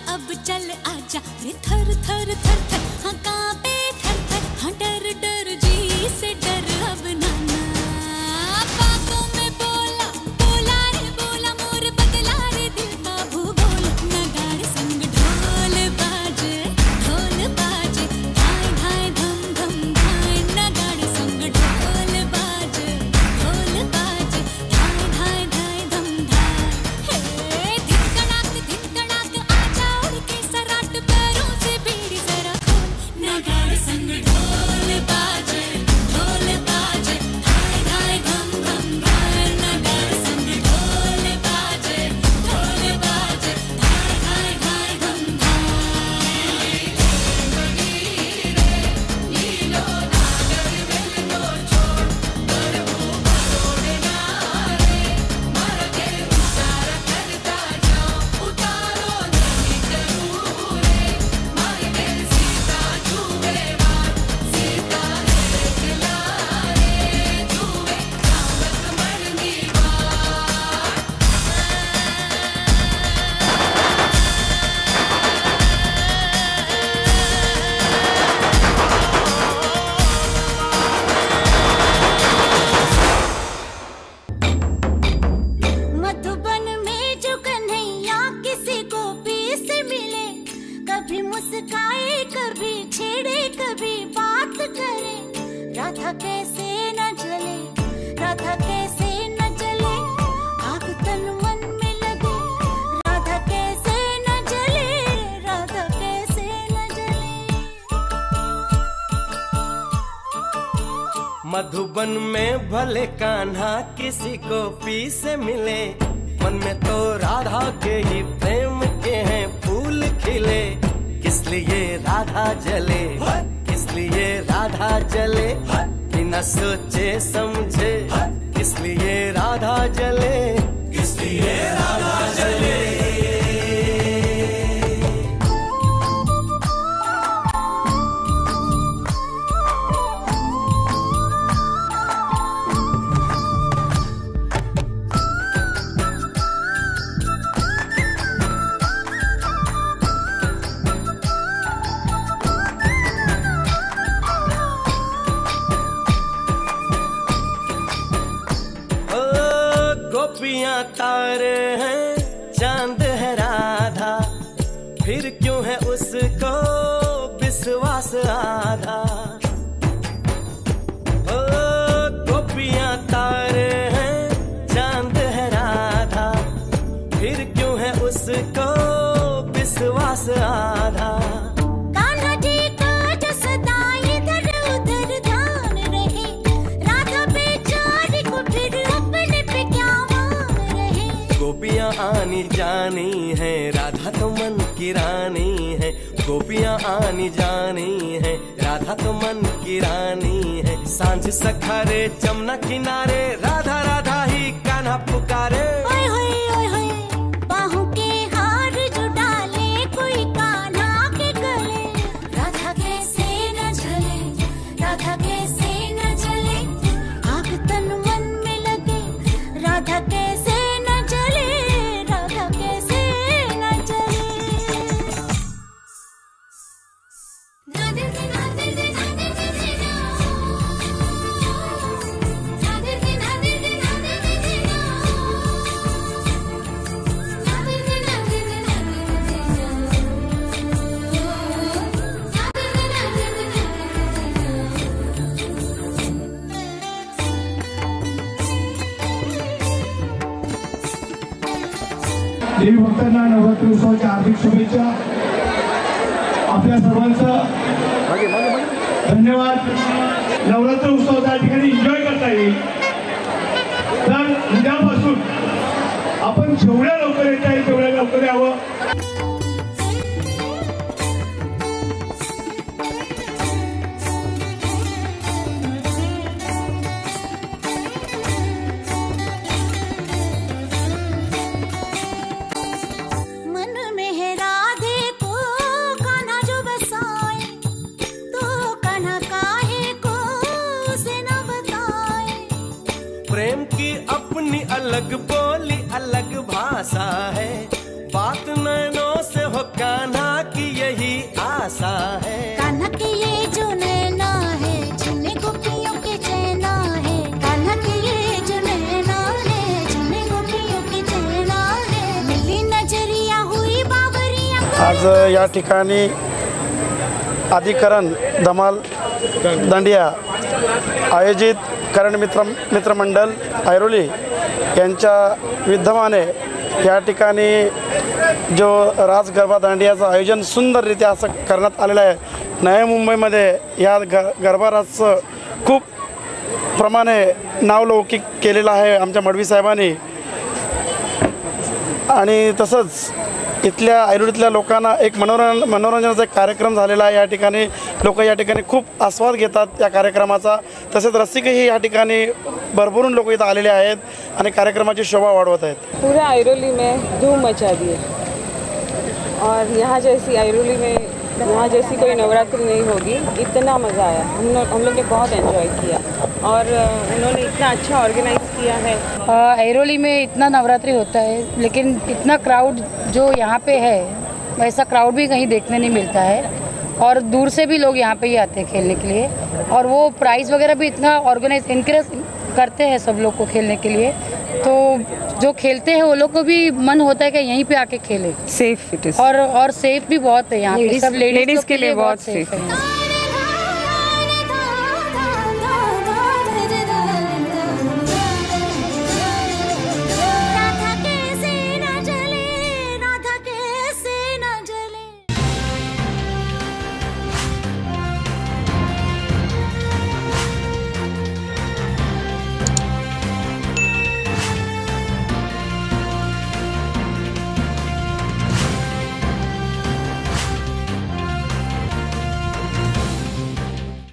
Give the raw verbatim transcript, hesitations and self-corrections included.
अब चल आजा रे थर थर थर थर हाँ कांपे थर थर हाँ डर डर जी से डर अब नाना बातों में बोला बोला रे बोला मोर बदला रे दिल का भूगोल नगाड़े संग ढोल बाजे ढोल बाजे धाय धाय धम धम धाय नगाड़े संग ढोल बाजे ढोल बाजे धाय धाय धाय धम धाय हे धिन कड़ाक धिन कड़ाक आजा उड़ के सराट पैरों से बीड़ी जरा खोल नगाड़े संग ढोल बाजे ढोल बाजे धाय धाय धम धम धाय नगाड़े संग ढोल बाजे ढोल बाजे धाय धाय धाय धम धाय नीलो नागर वेल नो छोड़ कर वो भरोड़े नारे मर के उतार करता जाओ उतारो नहीं करूँ रे मर के सीता छुए बात सीता रे खिलारे छुए कामत मरनी बात मधुबन में जो कन्हैया किसी को पीस मिले कभी मुस्काए कभी छेड़े कभी बात करे राधा कैसे न जले राधा कैसे न जले आग तन मन में लगे राधा कैसे न जले राधा कैसे न जले मधुबन में भले कान्हा किसी को पी से मिले मन में तो राधा के ही प्रेम के हैं फूल खिले किस लिए राधा जले किस लिए राधा जले बिना सोचे समझे किस लिए राधा जले किस लिए राधा जले गोपियां तारे हैं चांद है राधा फिर क्यों है उसको विश्वास आधा ओ गोपियां तारे हैं चांद है राधा फिर क्यों है उसको विश्वास आधा कान्हा जी का जो सदा इधर उधर ध्यान रहे राधा बेचारी को फिर अपने पे क्या मान रहे गोपियां आनी जानी है राधा तो मन की रानी है गोपियां आनी जानी है राधा तो मन की रानी है सांझ सखारे जमुना किनारे राधा राधा ही कान्हा पुकारे ओए होए ओए होए बाहों के हार जो डाले कोई कान्हा के गले राधा कैसे न जले राधा कैसे न जले आग तन मन में लगे राधा कैसे न जले राधा कैसे न जले राधे राधे राधे राधे राधे राधे देवी भक्तांना नवरात्री उत्सवाच्या हार्दिक शुभेच्छा आपल्या सर्वांचं धन्यवाद नवरात्र उत्सव त्या ठिकाणी एन्जॉय करता येईल तर उद्यापासून आपण जेवढ्या लवकर येता येईल तेवढ्या लवकर यावं प्रेम की अपनी अलग बोली अलग भाषा है बात नैनों से हो कान्हा की यही आशा है। कान्हा के ये जो नैना है जिन्हें गोपियों के चैना है। कान्हा के ये जो नैना है जिन्हें गोपियों के चैना है। मिली नजरिया हुई बावरिया। आज या ठिकाणी अधिकरण धमाल दांडिया आयोजित करण मित्र मित्रमंडळ ऐरोली यांच्या विद्यमाने या ठिकाणी जो राज गरबा दांडियाचं आयोजन सुंदररित्या असं करण्यात आलेलं आहे। नवी मुंबईमध्ये या ग गरबा राजचं खूप प्रमाणे नावलौकिक केलेलं आहे आमच्या मडवी साहेबांनी। आणि तसंच इथल्या ऐरोलीतल्या लोकांना एक मनोरंजन मनोरंजनाचा एक कार्यक्रम झालेला आहे। या ठिकाणी लोक या ठिकाणी खूप आस्वाद घेतात या कार्यक्रमाचा। तसेच रसिकही या ठिकाणी भरभरून लोक इथं आलेले आहेत आणि कार्यक्रमाची शोभा वाढवत आहेत। पूरा ऐरोली में धूम मचा दी है और यहाँ जैसी ऐरोली में यहाँ जैसी कोई नवरात्रि नहीं होगी। इतना मज़ा आया, हम लोग हम लोग ने बहुत एंजॉय किया और उन्होंने इतना अच्छा ऑर्गेनाइज किया है। ऐरोली में इतना नवरात्रि होता है लेकिन इतना क्राउड जो यहाँ पे है वैसा क्राउड भी कहीं देखने नहीं मिलता है। और दूर से भी लोग यहाँ पे ही आते हैं खेलने के लिए और वो प्राइज़ वगैरह भी इतना ऑर्गेनाइज इनकरेज करते हैं सब लोग को खेलने के लिए। तो जो खेलते हैं वो लोग को भी मन होता है कि यहीं पे आके खेले। सेफ इट इज़ और और सेफ भी बहुत है यहाँ पे, सब लेडीज़ के लिए बहुत सेफ है।